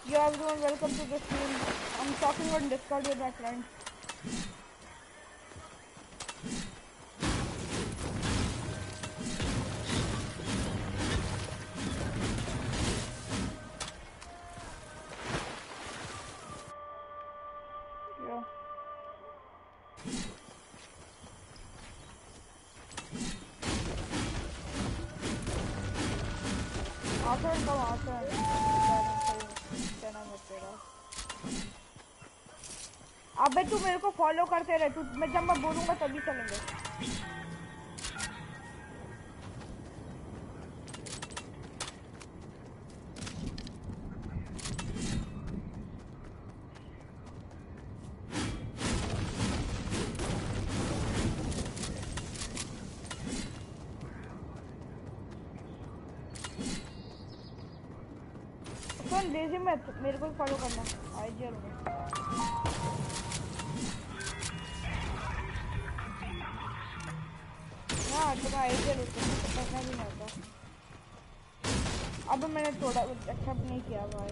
Yo everyone, welcome to the stream. I'm talking on Discord with my friend. Yeah. Awesome, come awesome. अबे तू मेरे को follow करते रहे, तू मैं जब मैं बोलूँगा तभी चलेंगे. सुन लेजी मत, मेरे को फॉलो करना आईजीएल में. हाँ तुम्हें आईजीएल उसको पता भी नहीं होता. अब मैंने थोड़ा एक्सेप्ट नहीं किया भाई.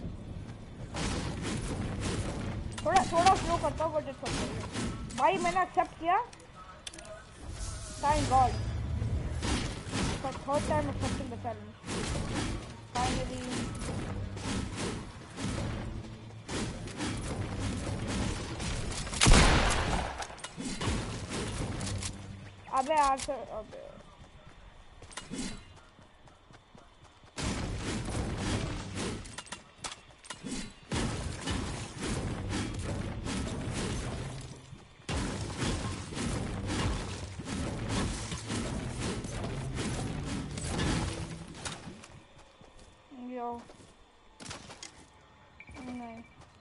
थोड़ा स्लो करता हूँ बट इट्स ओके. भाई मैंने एक्सेप्ट किया. Thank God. Third time accepting the challenge. Finally. अबे यार अबे यो नहीं.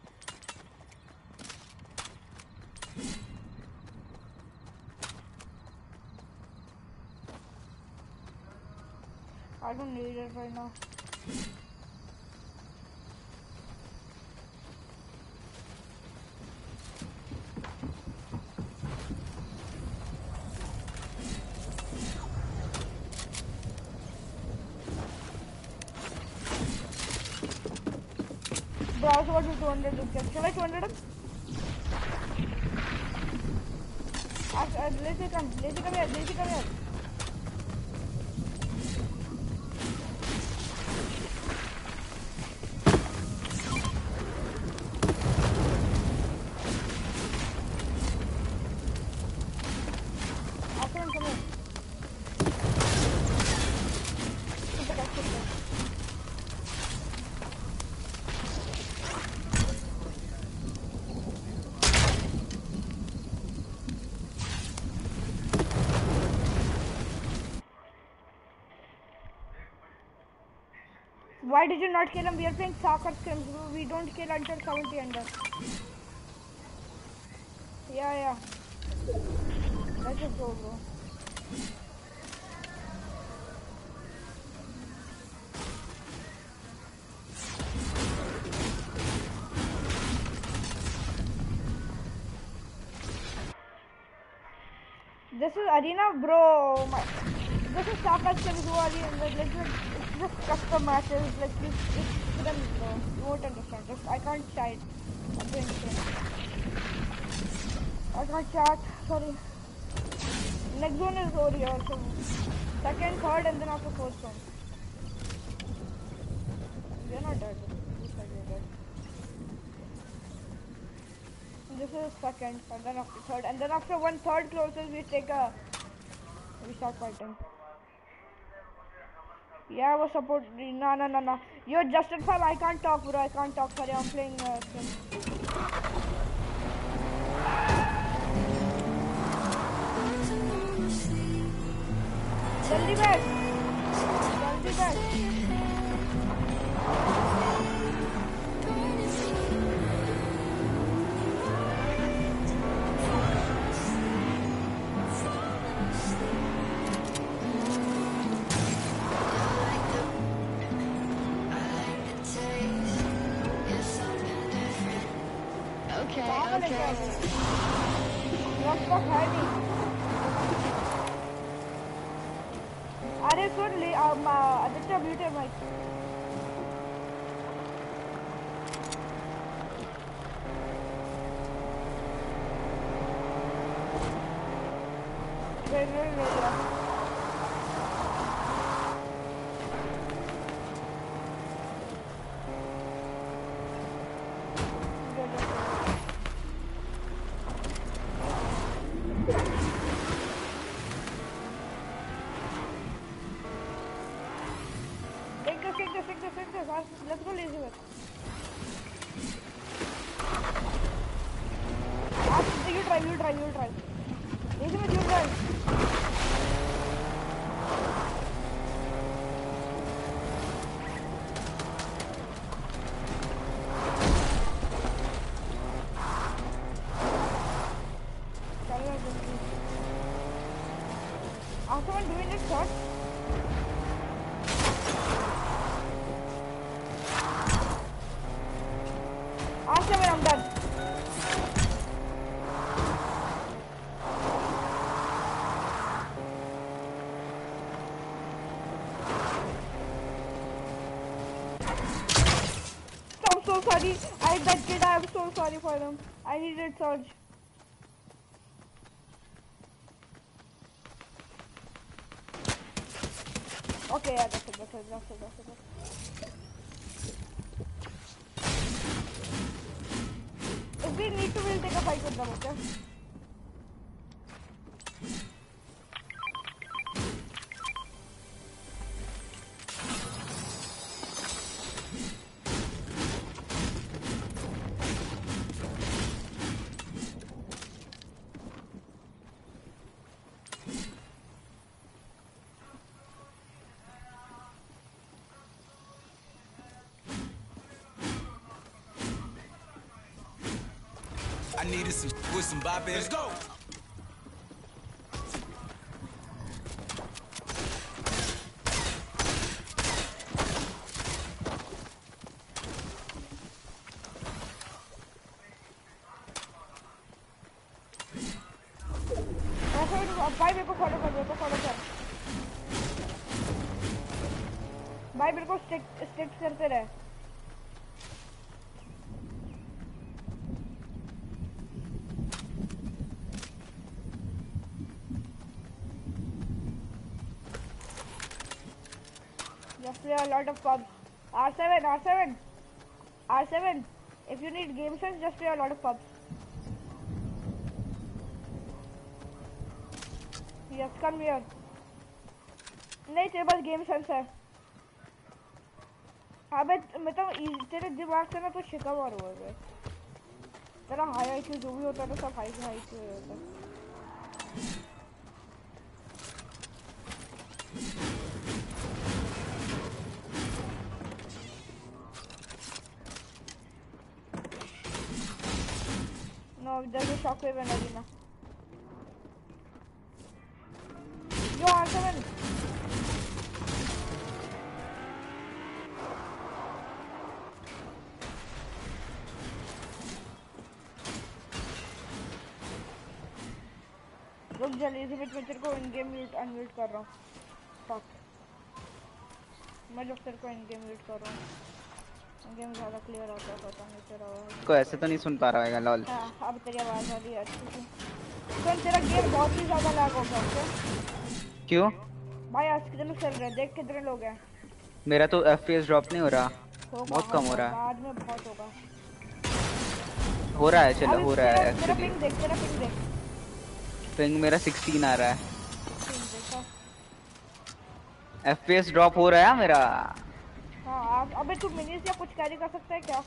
I don't need it right now. Bro, I was about to 200 this game. Should I 200 him? Lazy come here. Why did you not kill him? We are playing soccer scrims. We don't kill until 70 under. Yeah. Let's just go, bro. This is arena, bro. This is soccer scrims, it's just custom matches. Like it's them, bro. You won't understand. I can't chat. I'm doing shit. I can't chat. Sorry. Next zone is over here. So second, third, and then after fourth zone. We're not dead. Looks like we're dead. This is second, and then after third, and then after one third closes, we start fighting. Yeah, I was support. No. You're Justin 5. I can't talk, bro. I can't talk. Sorry, I'm playing. Jaldi back. अरे सुन ले Aditya mute है mic. ले लिया। Let's go, Elizabeth. You drive. Elizabeth, you drive. Are someone doing this shot? R7, I'm done. I'm so sorry. That kid, I am so sorry for them. I needed surge. Okay, yeah, that's it. If we need to, we'll take a fight with them, okay? I needed some with some bop in it. Let's go. भाई मेरे को follow कर। भाई मेरे को sticks करते रहे। Just play a lot of pubs. R7. If you need game sense, just play a lot of pubs. Yes, come here. नहीं तेरे पास गेम सेंस है। अबे मतलब तेरे दिमाग से ना तो शिकवा और हो गया। तेरा हाई आईक्यू जो भी होता है ना सब हाई आईक्यू होता है। No, there's a shockwave in arena. Yo, R7. रुक जल्दी से मैं तेरे को इन गेम म्यूट अनम्यूट कर रहा हूँ। फक मैं जब तेरे को इन गेम म्यूट कर रहा हूँ गेम ज़्यादा क्लियर आता है। पता नहीं तेरा को ऐसे तो नहीं सुन पा रहा होगा लॉल। हाँ अब तेरी आवाज़ आ रही है अच्छी सी। तो तेरा गेम बहुत ही ज़्यादा लैग हो गया है। क्यों भाई आज कितने चल रहे हैं देख कितने लोग हैं। मेरा तो FPS ड्रॉप नहीं हो रहा। बहुत कम हो रहा है। बाद में बहुत होगा। हो रहा है चलो हो रहा है तेरा एक्चुअली। पिंग देख पिंग मेरा 16 आ रहा है। FPS ड्रॉप हो रहा है मेरा। हाँ अबे तू मिनी से कुछ कैरी कर सकता है क्या?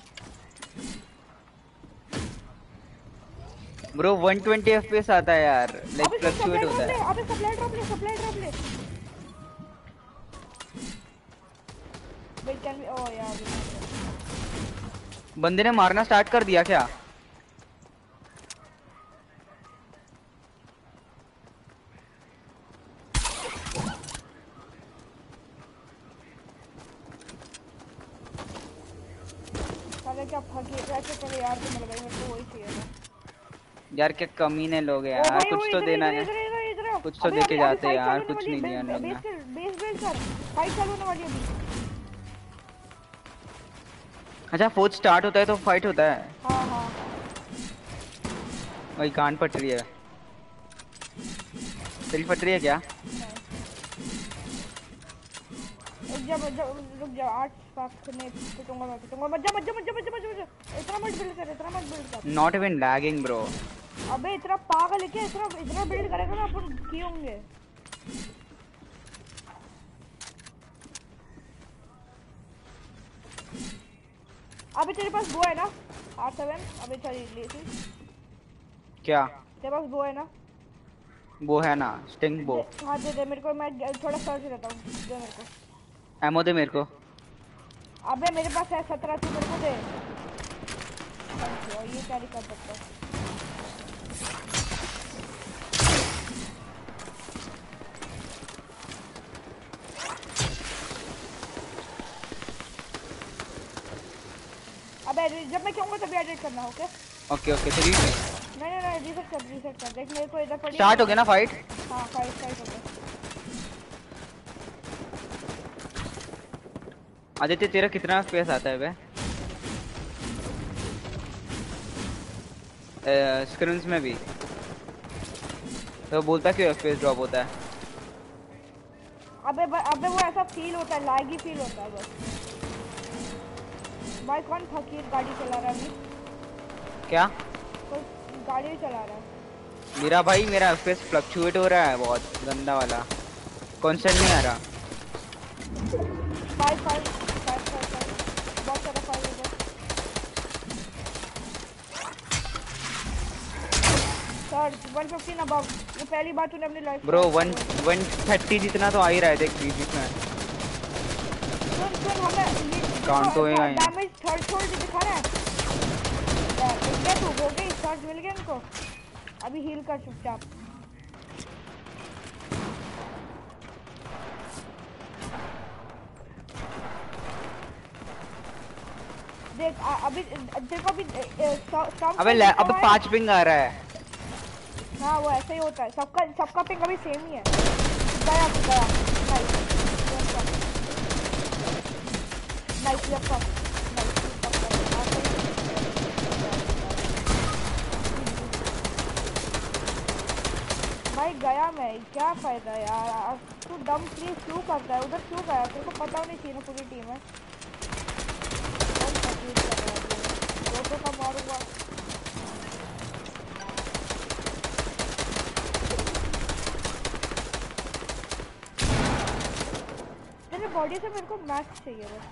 ब्रो 120 FPS आता है यार। लाइक फ्लक्चुएट होता है। अबे सप्लाई ड्रॉप ले। वेट कैन बी ओह यार बंदे ने मारना स्टार्ट कर दिया क्या? क्या फके ऐसे चले यार तुम लग रही है तो वही चाहिए था यार क्या कमीने लोग हैं यार। कुछ तो देना है। कुछ तो देके जाते हैं यार। कुछ नहीं दिया ना। बेस कर फाइट चालू होने वाली है अभी। अच्छा फोर्थ स्टार्ट होता है तो फाइट होता है। हाँ वही कान पट रही है। तेरी फट रही है क्या? रुक जा 8 स्पार्क ने पिटूंगा मैं पिटूंगा मत जा इतना मत बिल्ड कर नॉट इवन लैगिंग ब्रो। अबे इतना पागल है क्या? इतना बिल्ड करेगा ना अपन किए होंगे। अबे तेरे पास वो है ना R7? अबे चल ले सी। क्या तेरे पास वो है ना? वो है ना स्टिंग बो। हाँ दे मेरे को, मैं थोड़ा सर्च रहता हूँ, दे मेरे को एमो दे मेरे को। अबे मेरे पास है 17, तू मेरे को दे। और ये कैरी कर सकता हूँ। अबे जब मैं कहूँगा तभी एडिट करना, ओके? ओके ओके तो नहीं रीसेट कर देख मेरे को इधर पड़ी। स्टार्ट हो गया ना फाइट? हाँ फाइट हो गया। आदित्य तेरा कितना FPS आता है बे? स्क्रीन्स में भी तो बोलता क्यों FPS ड्रॉप होता है? अबे वो ऐसा फील होता है, लैगी फील होता है बस। भाई कौन फकीर गाड़ी चला रहा है अभी? क्या? कोई गाड़ी चला रहा है। मेरा भाई मेरा FPS फ्लक्चुएट हो रहा है बहुत गंदा वाला, कांस्टेंट नहीं आ रहा। 5 बहुत सारा 5 हो गया। सर 115 अबव, ये पहली बार तूने अपनी लाइफ ब्रो 130 जितना तो आ ही रहा है देख बीच में। सुन हमें ये काउंट होएगा यहाँ। डैमेज थ्रेशोल्ड दिखा रहा है। क्या तू हो गई? चार्ज मिल गया इनको। अभी हील कर चुपचाप। देख अभी तेरे को अभी अबे 5 पिंग आ रहा है। हाँ वो ऐसे ही होता है, सबका पिंग अभी सेम ही है। गया नाइस भाई गया मैं, क्या फायदा यार? तू डम प्लीज क्यों करता है? उधर क्यों गया? तेरे को पता नहीं चाहिए ना पूरी टीम है। तो कब मारूंगा? तेरे बॉडी से मेरे को मैच चाहिए बस।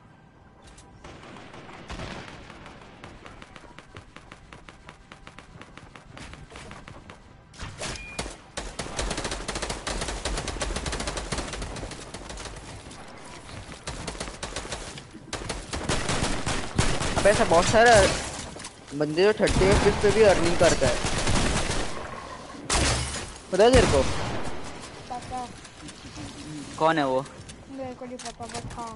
अब ऐसा बहुत सारा बंदे जो 30 FPS पे भी अर्निंग करता है, पता है तेरे को? पता। कौन है वो? मेरे को नहीं पता बस हाँ।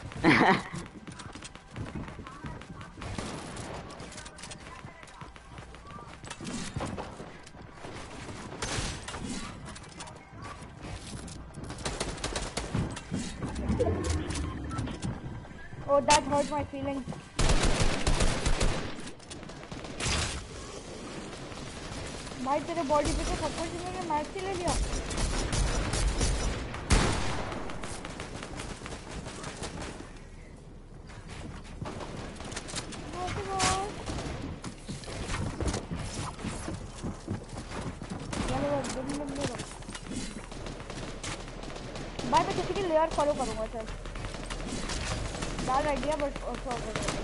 Oh, that hurt my feelings. भाई तेरे बॉडी पे तो सब कुछ इन्होंने मैच से ले लिया। भाई मैं किसी की लेयर फॉलो करूंगा। चल bad idea but also good idea.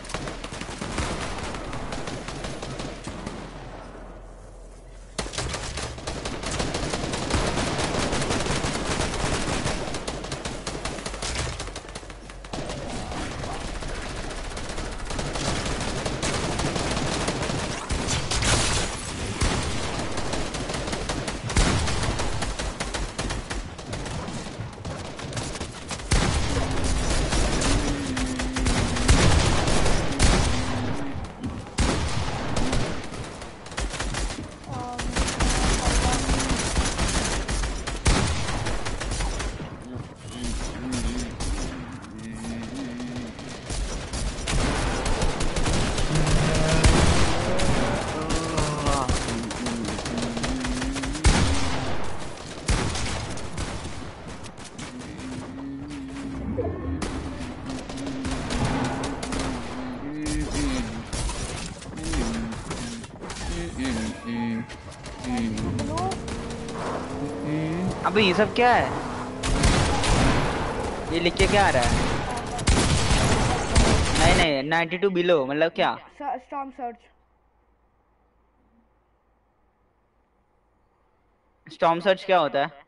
Blue. अबे ये सब क्या है? ये लिख के क्या आ रहा है? नहीं नहीं 92 बिलो मतलब क्या? Storm search. स्टॉर्म सर्च क्या होता है?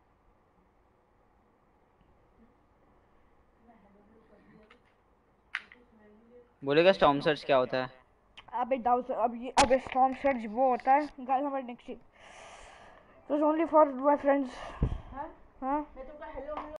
बोलेगा स्टॉर्म सर्च क्या होता है? अबे डाउट अबे स्टॉर्म सर्च वो होता है गाइस हमारे next it was only for my friends. हां मैं तो का हेलो